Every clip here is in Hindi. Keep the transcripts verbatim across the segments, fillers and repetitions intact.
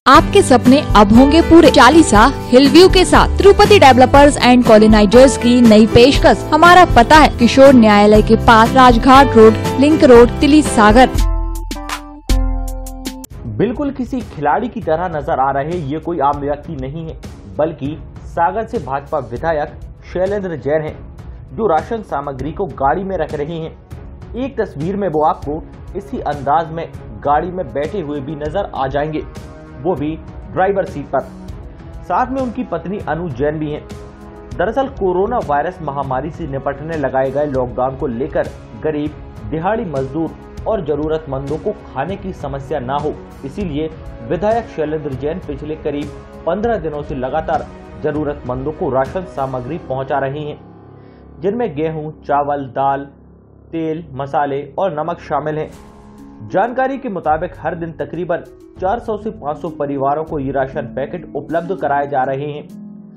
आपके सपने अब होंगे पूरे। चालीसा हिल व्यू के साथ तिरुपति डेवलपर्स एंड कॉलोनाइजर्स की नई पेशकश। हमारा पता है किशोर न्यायालय के पास, Rajghat road, link road, Tili Sagar. बिल्कुल किसी खिलाड़ी की तरह नजर आ रहे ये कोई आम व्यक्ति नहीं है, बल्कि सागर से भाजपा विधायक शैलेंद्र जैन हैं, जो राशन सामग्री को गाड़ी में रख रहे हैं। एक तस्वीर में वो आपको इसी अंदाज में गाड़ी में बैठे हुए भी नजर आ जाएंगे, वो भी ड्राइवर सीट पर। साथ में उनकी पत्नी अनु जैन भी हैं। दरअसल कोरोना वायरस महामारी से निपटने लगाए गए लॉकडाउन को लेकर गरीब, दिहाड़ी मजदूर और जरूरतमंदों को खाने की समस्या ना हो, इसीलिए विधायक शैलेंद्र जैन पिछले करीब पंद्रह दिनों से लगातार जरूरतमंदों को राशन सामग्री पहुंचा रहे हैं, जिनमें गेहूं, चावल, दाल, तेल, मसाले और नमक शामिल हैं। जानकारी के मुताबिक हर दिन तकरीबन चार सौ से पाँच सौ परिवारों को ये राशन पैकेट उपलब्ध कराए जा रहे हैं।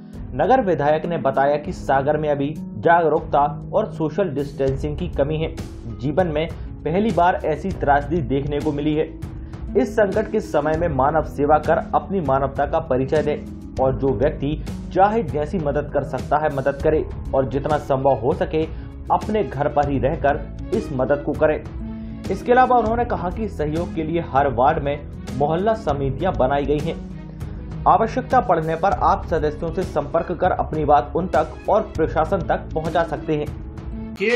नगर विधायक ने बताया कि सागर में अभी जागरूकता और सोशल डिस्टेंसिंग की कमी है। जीवन में पहली बार ऐसी त्रासदी देखने को मिली है। इस संकट के समय में मानव सेवा कर अपनी मानवता का परिचय दे और जो व्यक्ति चाहे जैसी मदद कर सकता है मदद करे और जितना संभव हो सके अपने घर पर ही रहकर इस मदद को करे। इसके अलावा उन्होंने कहा कि सहयोग के लिए हर वार्ड में मोहल्ला समितियां बनाई गई हैं। आवश्यकता पड़ने पर आप सदस्यों से संपर्क कर अपनी बात उन तक और प्रशासन तक पहुंचा सकते हैं। कि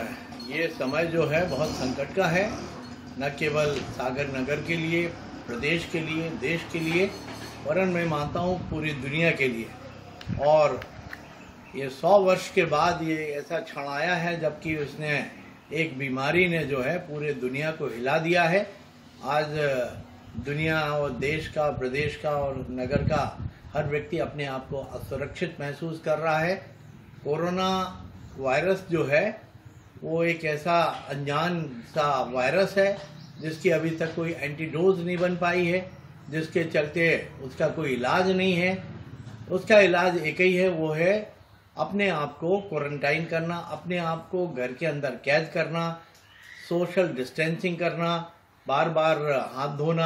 ये समय जो है बहुत संकट का है, न केवल सागर नगर के लिए, प्रदेश के लिए, देश के लिए, वरन मैं मानता हूँ पूरी दुनिया के लिए। और ये सौ वर्ष के बाद ये ऐसा क्षण आया है जबकि उसने एक बीमारी ने जो है पूरे दुनिया को हिला दिया है। आज दुनिया और देश का, प्रदेश का और नगर का हर व्यक्ति अपने आप को असुरक्षित महसूस कर रहा है। कोरोना वायरस जो है वो एक ऐसा अनजान सा वायरस है जिसकी अभी तक कोई एंटीडोज नहीं बन पाई है, जिसके चलते उसका कोई इलाज नहीं है। उसका इलाज एक ही है, वो है अपने आप को क्वारंटाइन करना, अपने आप को घर के अंदर कैद करना, सोशल डिस्टेंसिंग करना, बार बार हाथ धोना,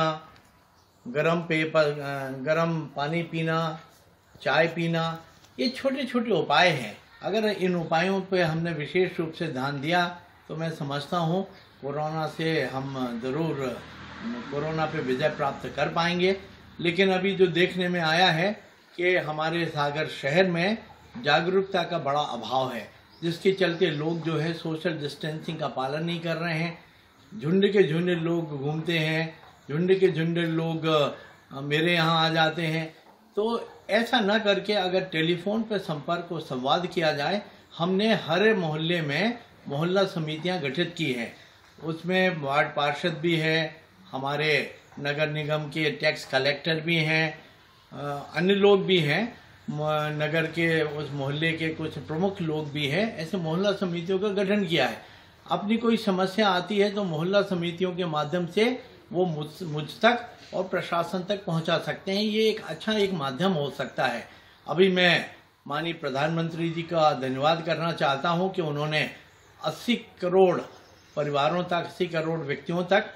गरम पेय पर गरम पानी पीना, चाय पीना, ये छोटे छोटे उपाय हैं। अगर इन उपायों पे हमने विशेष रूप से ध्यान दिया तो मैं समझता हूँ कोरोना से हम ज़रूर कोरोना पे विजय प्राप्त कर पाएंगे। लेकिन अभी जो देखने में आया है कि हमारे सागर शहर में जागरूकता का बड़ा अभाव है, जिसके चलते लोग जो है सोशल डिस्टेंसिंग का पालन नहीं कर रहे हैं। झुंड के झुंड लोग घूमते हैं, झुंड के झुंड लोग मेरे यहाँ आ जाते हैं। तो ऐसा न करके अगर टेलीफोन पर संपर्क और संवाद किया जाए, हमने हर मोहल्ले में मोहल्ला समितियां गठित की हैं। उसमें वार्ड पार्षद भी है, हमारे नगर निगम के टैक्स कलेक्टर भी हैं, अन्य लोग भी हैं, नगर के उस मोहल्ले के कुछ प्रमुख लोग भी हैं। ऐसे मोहल्ला समितियों का गठन किया है। अपनी कोई समस्या आती है तो मोहल्ला समितियों के माध्यम से वो मुझ मुझ तक और प्रशासन तक पहुंचा सकते हैं। ये एक अच्छा एक माध्यम हो सकता है। अभी मैं माननीय प्रधानमंत्री जी का धन्यवाद करना चाहता हूं कि उन्होंने अस्सी करोड़ परिवारों तक, अस्सी करोड़ व्यक्तियों तक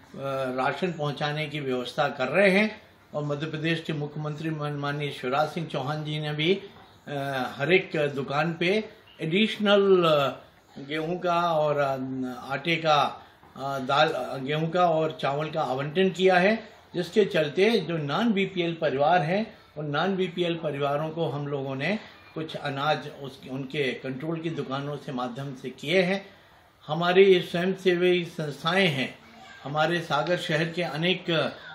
राशन पहुंचाने की व्यवस्था कर रहे हैं। और मध्य प्रदेश के मुख्यमंत्री माननीय शिवराज सिंह चौहान जी ने भी हर एक दुकान पे एडिशनल गेहूं का और आटे का, दाल, गेहूं का और चावल का आवंटन किया है, जिसके चलते जो नॉन बीपीएल परिवार हैं उन नॉन बीपीएल परिवारों को हम लोगों ने कुछ अनाज उस उनके कंट्रोल की दुकानों से माध्यम से किए हैं। हमारी स्वयंसेवी संस्थाएं हैं, हमारे सागर शहर के अनेक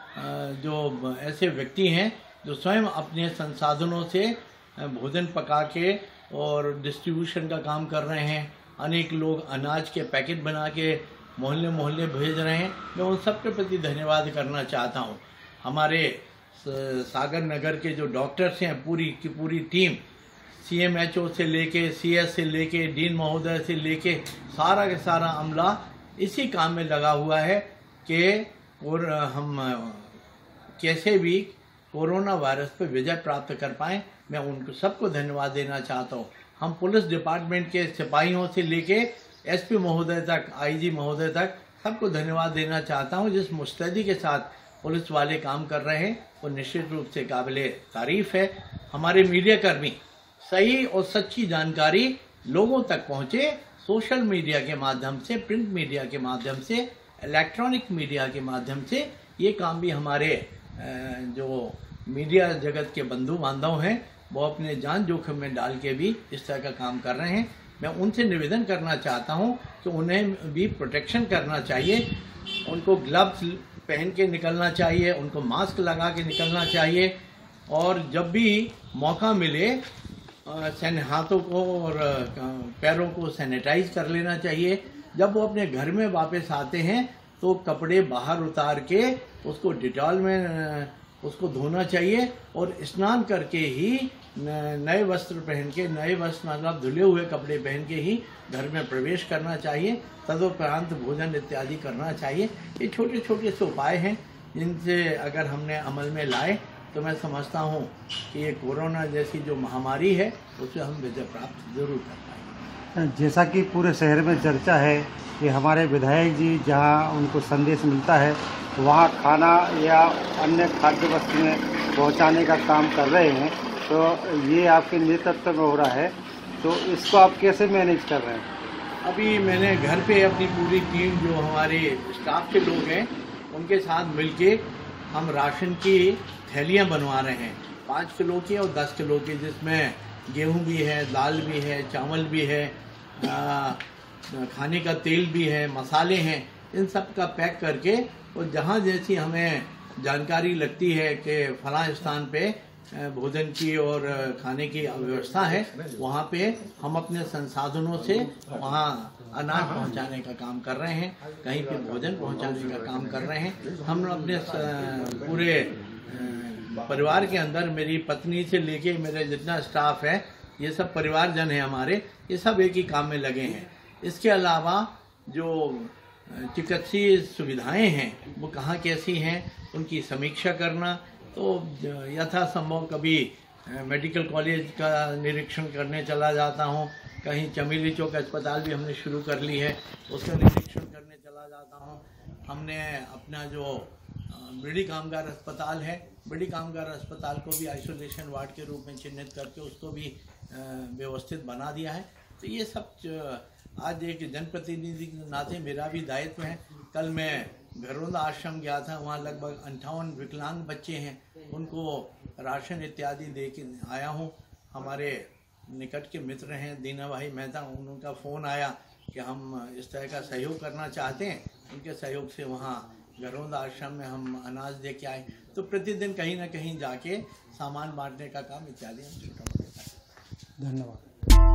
जो ऐसे व्यक्ति हैं जो स्वयं अपने संसाधनों से भोजन पका के और डिस्ट्रीब्यूशन का काम कर रहे हैं। अनेक लोग अनाज के पैकेट बना के मोहल्ले मोहल्ले भेज रहे हैं। मैं उन सब के प्रति धन्यवाद करना चाहता हूं। हमारे सागर नगर के जो डॉक्टर्स हैं, पूरी की पूरी टीम, सीएमएचओ से लेके, सीएस से लेके, डीन महोदय से लेके सारा का सारा अमला इसी काम में लगा हुआ है कि और हम कैसे भी कोरोना वायरस पर विजय प्राप्त कर पाएं। मैं उनको सबको धन्यवाद देना चाहता हूं। हम पुलिस डिपार्टमेंट के सिपाहियों से लेके एसपी महोदय तक, आईजी महोदय तक सबको धन्यवाद देना चाहता हूं, जिस मुस्तैदी के साथ पुलिस वाले काम कर रहे हैं वो निश्चित रूप से काबिले तारीफ है। हमारे मीडिया कर्मी सही और सच्ची जानकारी लोगों तक पहुंचे, सोशल मीडिया के माध्यम से, प्रिंट मीडिया के माध्यम से, इलेक्ट्रॉनिक मीडिया के माध्यम से, ये काम भी हमारे जो मीडिया जगत के बंधु बांधव हैं वो अपने जान जोखिम में डाल के भी इस तरह का काम कर रहे हैं। मैं उनसे निवेदन करना चाहता हूं कि उन्हें भी प्रोटेक्शन करना चाहिए, उनको ग्लव्स पहन के निकलना चाहिए, उनको मास्क लगा के निकलना चाहिए और जब भी मौका मिले सैन हाथों को और पैरों को सैनिटाइज कर लेना चाहिए। जब वो अपने घर में वापस आते हैं तो कपड़े बाहर उतार के उसको डिटॉल में उसको धोना चाहिए और स्नान करके ही नए वस्त्र पहन के, नए वस्त्र मतलब धुले हुए कपड़े पहन के ही घर में प्रवेश करना चाहिए। तदुपरांत भोजन इत्यादि करना चाहिए। ये छोटे छोटे से उपाय हैं जिनसे अगर हमने अमल में लाए तो मैं समझता हूँ कि ये कोरोना जैसी जो महामारी है उससे हम विजय प्राप्त जरूर कर पाएंगे। जैसा कि पूरे शहर में चर्चा है कि हमारे विधायक जी जहाँ उनको संदेश मिलता है वहाँ खाना या अन्य खाद्य वस्तुएं पहुँचाने का काम कर रहे हैं, तो ये आपके नेतृत्व में हो रहा है, तो इसको आप कैसे मैनेज कर रहे हैं? अभी मैंने घर पे अपनी पूरी टीम जो हमारे स्टाफ के लोग हैं उनके साथ मिलके हम राशन की थैलियां बनवा रहे हैं, पाँच किलो की और दस किलो की, जिसमें गेहूं भी है, दाल भी है, चावल भी है, आ, खाने का तेल भी है, मसाले हैं। इन सब का पैक करके और जहां जैसी हमें जानकारी लगती है कि फलां स्थान पे भोजन की और खाने की व्यवस्था है, वहाँ पे हम अपने संसाधनों से वहाँ अनाज पहुँचाने का काम कर रहे हैं, कहीं पे भोजन पहुँचाने का काम कर रहे हैं। हम अपने पूरे परिवार के अंदर मेरी पत्नी से लेके मेरे जितना स्टाफ है, ये सब परिवारजन है हमारे, ये सब एक ही काम में लगे हैं। इसके अलावा जो चिकित्सीय सुविधाएं हैं वो कहाँ कैसी हैं उनकी समीक्षा करना, तो यथासंभव कभी मेडिकल कॉलेज का निरीक्षण करने चला जाता हूँ, कहीं चमेली चौक अस्पताल भी हमने शुरू कर ली है उसका निरीक्षण करने चला जाता हूँ। हमने अपना जो बीड़ी कामगार अस्पताल है, बीड़ी कामगार अस्पताल को भी आइसोलेशन वार्ड के रूप में चिन्हित करके उसको भी व्यवस्थित बना दिया है। तो ये सब आज एक जनप्रतिनिधि के नाते मेरा भी दायित्व है। कल मैं घरोंदा आश्रम गया था, वहाँ लगभग अंठावन विकलांग बच्चे हैं, उनको राशन इत्यादि दे के आया हूँ। हमारे निकट के मित्र हैं दीना भाई मेहता, उनका फ़ोन आया कि हम इस तरह का सहयोग करना चाहते हैं, उनके सहयोग से वहाँ घरोंदा आश्रम में हम अनाज दे के आए। तो प्रतिदिन कहीं ना कहीं जाके सामान बांटने का काम इत्यादि हम छोटा मोटा। धन्यवाद।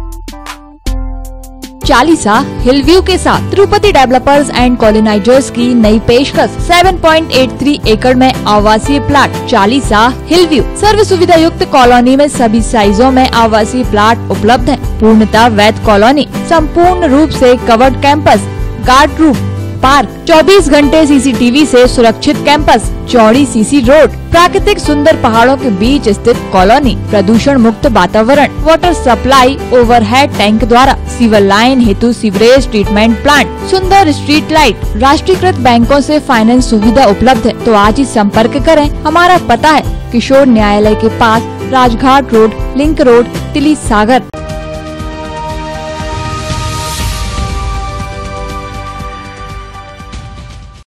चालीसा हिलव्यू के साथ तिरुपति डेवलपर्स एंड कॉलोनाइजर्स की नई पेशकश सात पॉइंट आठ तीन एकड़ में आवासीय प्लाट चालीसा हिलव्यू। सर्व सुविधा युक्त कॉलोनी में सभी साइजों में आवासीय प्लाट उपलब्ध हैं। पूर्णतः वैध कॉलोनी, संपूर्ण रूप से covered campus, guard room, park, चौबीस घंटे सीसीटीवी से सुरक्षित कैंपस, चौड़ी सीसी रोड, प्राकृतिक सुंदर पहाड़ों के बीच स्थित कॉलोनी, प्रदूषण मुक्त वातावरण, वाटर सप्लाई ओवरहेड टैंक द्वारा, सीवर लाइन हेतु सीवरेज ट्रीटमेंट प्लांट, सुंदर स्ट्रीट लाइट, राष्ट्रीयकृत बैंकों से फाइनेंस सुविधा उपलब्ध है। तो आज ही संपर्क करें। हमारा पता है किशोर न्यायालय के पास, Rajghat road, link road, Tili सागर।